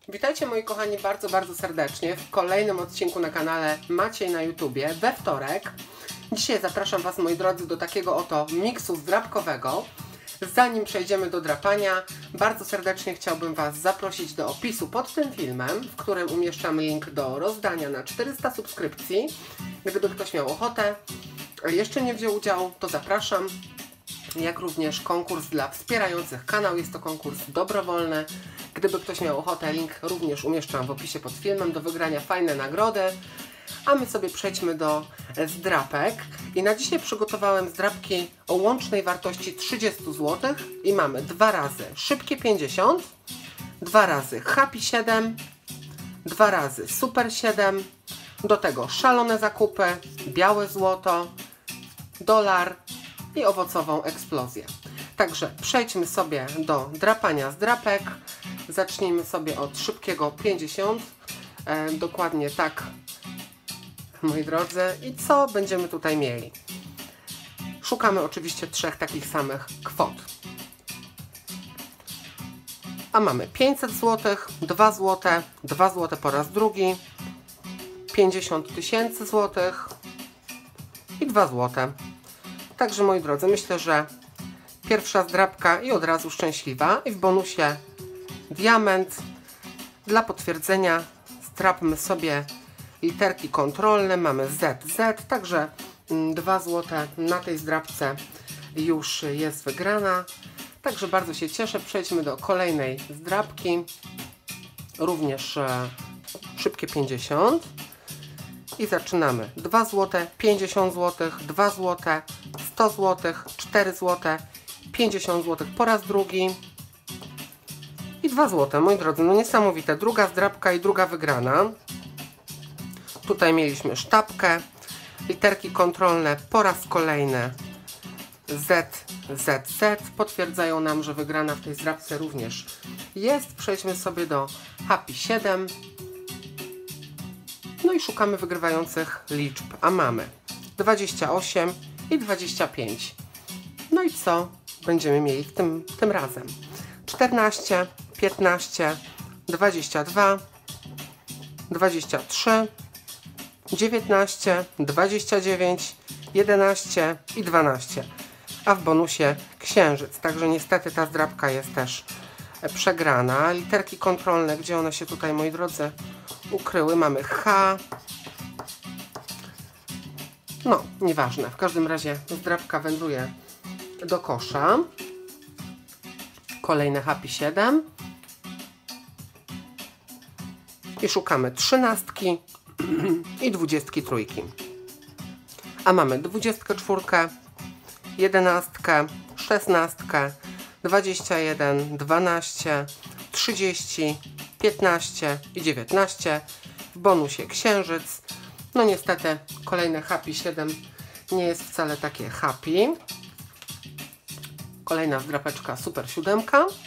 Witajcie moi kochani bardzo serdecznie w kolejnym odcinku na kanale Maciej na YouTubie we wtorek. Dzisiaj zapraszam Was, moi drodzy, do takiego oto miksu zdrapkowego. Zanim przejdziemy do drapania, bardzo serdecznie chciałbym Was zaprosić do opisu pod tym filmem, w którym umieszczam link do rozdania na 400 subskrypcji. Gdyby ktoś miał ochotę, jeszcze nie wziął udziału, to zapraszam. Jak również konkurs dla wspierających kanał. Jest to konkurs dobrowolny. Gdyby ktoś miał ochotę, link również umieszczam w opisie pod filmem. Do wygrania fajne nagrody. A my sobie przejdźmy do zdrapek. I na dzisiaj przygotowałem zdrapki o łącznej wartości 30 zł. I mamy 2 razy szybkie 50, 2 razy happy 7, 2 razy super 7, do tego szalone zakupy, białe złoto, dolar i owocową eksplozję. Także przejdźmy sobie do drapania zdrapek. Zacznijmy sobie od szybkiego 50. Dokładnie tak, moi drodzy. I co będziemy tutaj mieli? Szukamy oczywiście 3 takich samych kwot. A mamy 500 zł, 2 zł, 2 zł po raz drugi, 50 000 złotych i 2 zł. Także moi drodzy, myślę, że pierwsza zdrapka i od razu szczęśliwa. I w bonusie diament. Dla potwierdzenia zdrapmy sobie literki kontrolne. Mamy ZZ, także 2 zł na tej zdrapce już jest wygrana. Także bardzo się cieszę. Przejdźmy do kolejnej zdrapki. Również szybkie 50. I zaczynamy. 2 zł, 50 zł, 2 zł, 100 zł, 4 zł, 50 zł po raz drugi i 2 zł. Moi drodzy, no niesamowite. Druga zdrapka i druga wygrana. Tutaj mieliśmy sztabkę. Literki kontrolne po raz kolejny ZZZ. Potwierdzają nam, że wygrana w tej zdrapce również jest. Przejdźmy sobie do happy 7. No i szukamy wygrywających liczb, a mamy 28 i 25. No i co będziemy mieli tym razem? 14, 15, 22, 23, 19, 29, 11 i 12. A w bonusie księżyc. Także niestety ta zdrapka jest też przegrana. Literki kontrolne, gdzie one się tutaj, moi drodzy, ukryły? Mamy H. No, nieważne. W każdym razie zdrapka wędruje do kosza. Kolejne happy 7. I szukamy 13 i 23. A mamy 24, 11, 16, 21, 12, 30, 15 i 19. W bonusie księżyc. No niestety kolejne happy 7 nie jest wcale takie happy. Kolejna zdrapeczka super 7.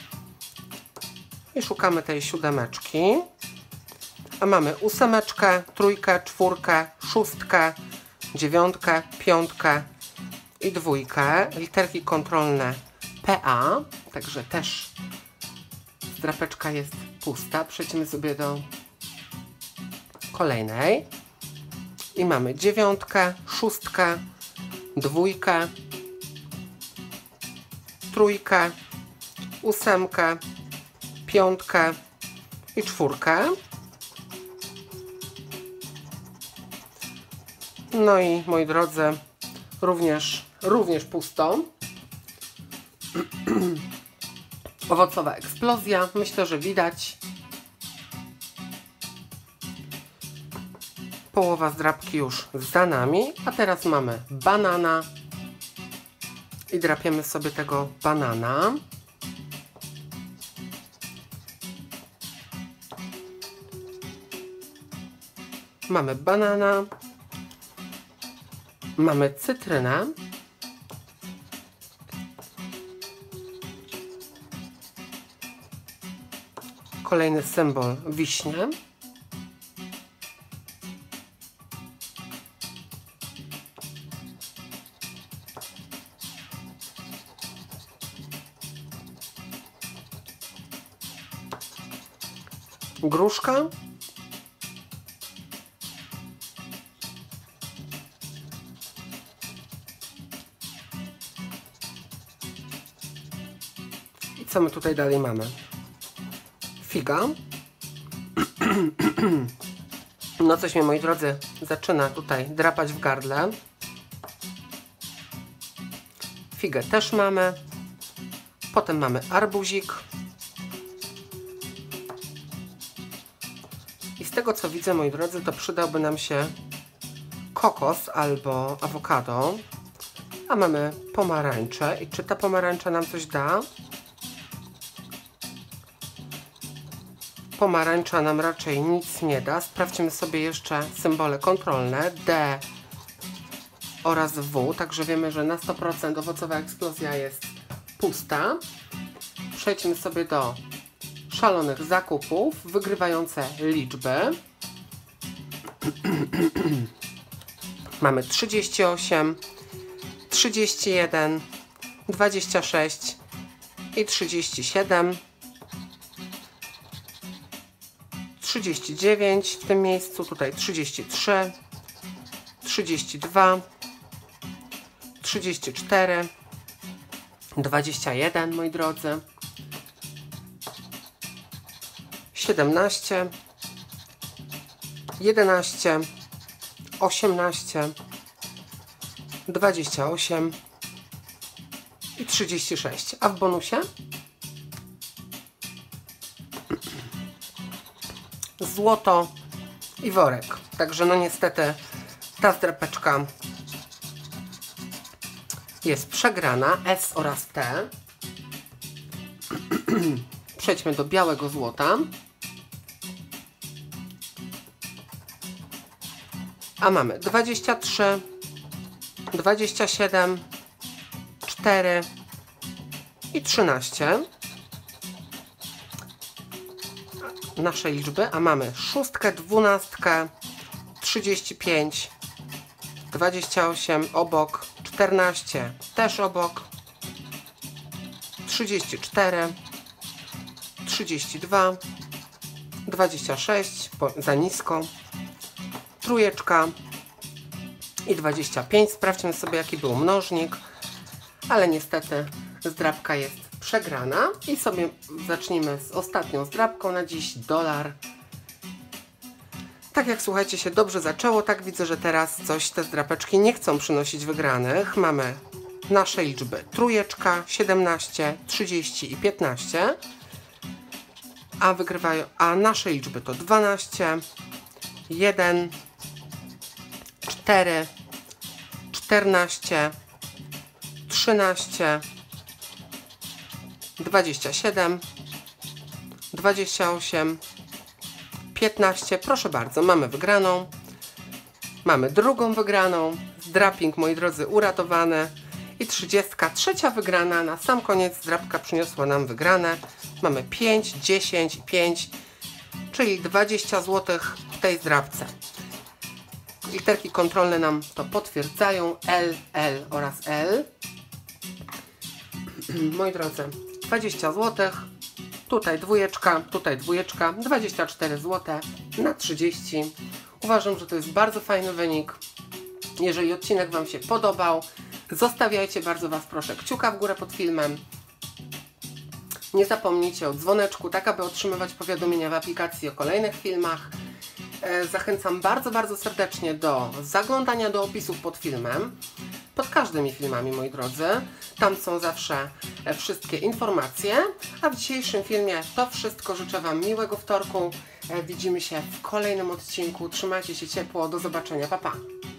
I szukamy tej 7. A mamy 8, 3, 4, 6, 9, 5 i 2. Literki kontrolne PA. Także też zdrapeczka jest pusta. Przejdźmy sobie do kolejnej. I mamy 9, 6, 2, 3, 8, 5 i 4. No i moi drodzy, również pusto. Owocowa eksplozja. Myślę, że widać. Połowa zdrapki już za nami. A teraz mamy banana. I drapiemy sobie tego banana. Mamy banana. Mamy cytrynę. Kolejny symbol wiśnie. gruszka. I co my tutaj dalej mamy? Figa. No coś mnie, moi drodzy, zaczyna tutaj drapać w gardle. Figę też mamy. Potem mamy arbuzik. I z tego co widzę, moi drodzy, to przydałby nam się kokos albo awokado. A mamy pomarańczę. I czy ta pomarańcza nam coś da? Pomarańcza nam raczej nic nie da. Sprawdźmy sobie jeszcze symbole kontrolne D oraz W. Także wiemy, że na 100% owocowa eksplozja jest pusta. Przejdźmy sobie do szalonych zakupów, wygrywające liczby. Mamy 38, 31, 26 i 37. 39 w tym miejscu, tutaj 33, 32, 34, 21, moi drodzy, 17, 11, 18, 28 i 36. A w bonusie? Złoto i worek. Także no niestety ta zdrapeczka jest przegrana. S oraz T. Przejdźmy do białego złota. A mamy 23, 27, 4 i 13. Nasze liczby, a mamy 6, 12, 35, 28 obok, 14 też obok, 34, 32, 26 za nisko, trójeczka i 25. Sprawdźmy sobie, jaki był mnożnik, ale niestety zdrabka jest przegrana. I sobie zacznijmy z ostatnią zdrabką na dziś, dolar. Tak jak słuchajcie się dobrze zaczęło, tak widzę, że teraz coś te zdrapeczki nie chcą przynosić wygranych. Mamy nasze liczby trójeczka, 17, 30 i 15. A nasze liczby to 12, 1, 4, 14, 13, 27, 28, 15. Proszę bardzo, mamy wygraną. Mamy drugą wygraną. Zdraping, moi drodzy, uratowany. I 33. wygrana. Na sam koniec zdrapka przyniosła nam wygrane. Mamy 5, 10 i 5, czyli 20 zł w tej zdrapce. Literki kontrolne nam to potwierdzają. L, L oraz L. Moi drodzy, 20 zł. Tutaj dwójeczka, 24 zł na 30. Uważam, że to jest bardzo fajny wynik. Jeżeli odcinek Wam się podobał, zostawiajcie, bardzo Was proszę, kciuka w górę pod filmem. Nie zapomnijcie o dzwoneczku, tak aby otrzymywać powiadomienia w aplikacji o kolejnych filmach. Zachęcam bardzo, bardzo serdecznie do zaglądania do opisów pod filmem. Pod każdymi filmami, moi drodzy. Tam są zawsze wszystkie informacje. A w dzisiejszym filmie to wszystko. Życzę Wam miłego wtorku. Widzimy się w kolejnym odcinku. Trzymajcie się ciepło. Do zobaczenia. Pa, pa.